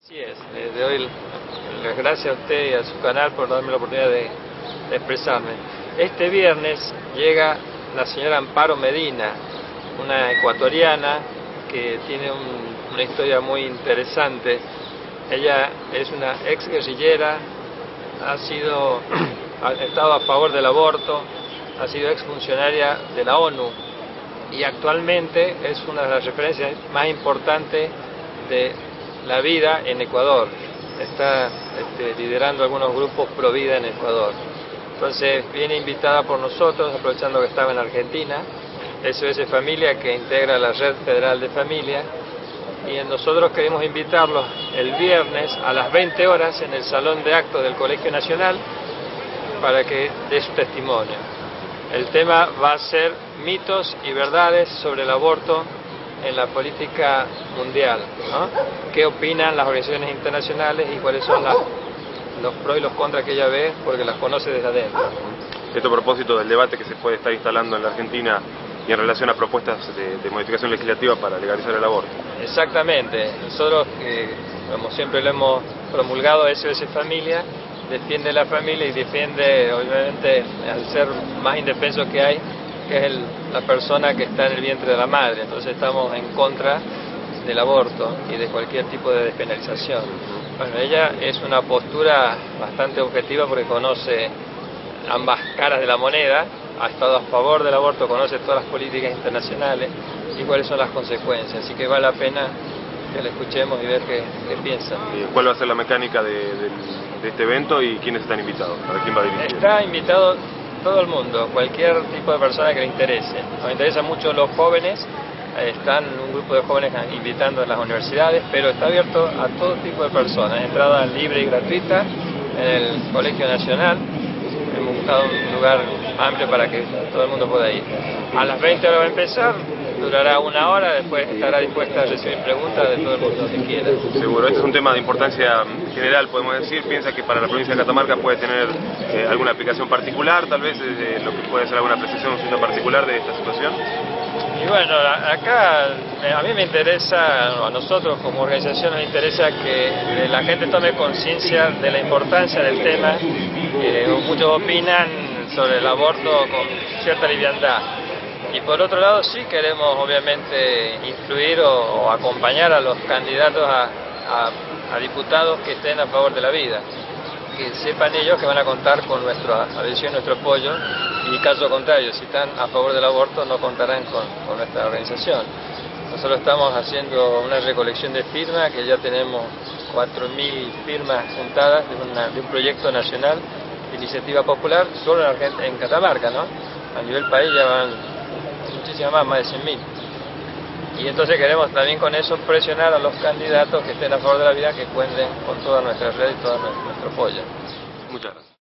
Así es, le doy las gracias a usted y a su canal por darme la oportunidad de expresarme. Este viernes llega la señora Amparo Medina, una ecuatoriana que tiene una historia muy interesante. Ella es una ex guerrillera, ha estado a favor del aborto, ha sido ex funcionaria de la ONU y actualmente es una de las referencias más importantes de la vida en Ecuador. Está liderando algunos grupos pro vida en Ecuador. Entonces viene invitada por nosotros, aprovechando que estaba en Argentina, SOS Familia, que integra la Red Federal de Familia, y nosotros queremos invitarlos el viernes a las 20 horas en el Salón de Actos del Colegio Nacional para que dé su testimonio. El tema va a ser mitos y verdades sobre el aborto en la política mundial, ¿no? ¿Qué opinan las organizaciones internacionales y cuáles son los pros y los contras que ella ve, porque las conoce desde adentro? Esto a propósito del debate que se puede estar instalando en la Argentina y en relación a propuestas de modificación legislativa para legalizar el aborto. Exactamente. Nosotros, como siempre lo hemos promulgado, SOS Familia defiende la familia y defiende, obviamente, al ser más indefenso que hay, que es la persona que está en el vientre de la madre. Entonces estamos en contra del aborto y de cualquier tipo de despenalización. Bueno, ella es una postura bastante objetiva porque conoce ambas caras de la moneda, ha estado a favor del aborto, conoce todas las políticas internacionales y cuáles son las consecuencias. Así que vale la pena que la escuchemos y ver qué piensa. ¿Cuál va a ser la mecánica de este evento y quiénes están invitados? ¿Para quién va dirigido? Está invitado todo el mundo, cualquier tipo de persona que le interese. Nos interesan mucho los jóvenes, están un grupo de jóvenes invitando en las universidades, pero está abierto a todo tipo de personas, entrada libre y gratuita en el Colegio Nacional. Hemos buscado un lugar amplio para que todo el mundo pueda ir. A las 20 horas va a empezar, durará una hora, después estará dispuesta a recibir preguntas de todo el mundo que quiera. Seguro, este es un tema de importancia general, podemos decir. ¿Piensa que para la provincia de Catamarca puede tener alguna aplicación particular, tal vez lo que puede ser alguna apreciación particular de esta situación? Y bueno, acá a mí me interesa, a nosotros como organización nos interesa que la gente tome conciencia de la importancia del tema. Muchos opinan sobre el aborto con cierta liviandad. Y por otro lado sí queremos obviamente influir o acompañar a los candidatos a diputados que estén a favor de la vida. Que sepan ellos que van a contar con nuestra adhesión, nuestro apoyo, y caso contrario, si están a favor del aborto no contarán con nuestra organización. Nosotros estamos haciendo una recolección de firmas, que ya tenemos 4.000 firmas juntadas de un proyecto nacional de iniciativa popular solo en Catamarca, ¿no? A nivel país ya van muchísimas más de 100.000. Y entonces queremos también con eso presionar a los candidatos que estén a favor de la vida, que cuenten con toda nuestra red y todo nuestro apoyo. Muchas gracias.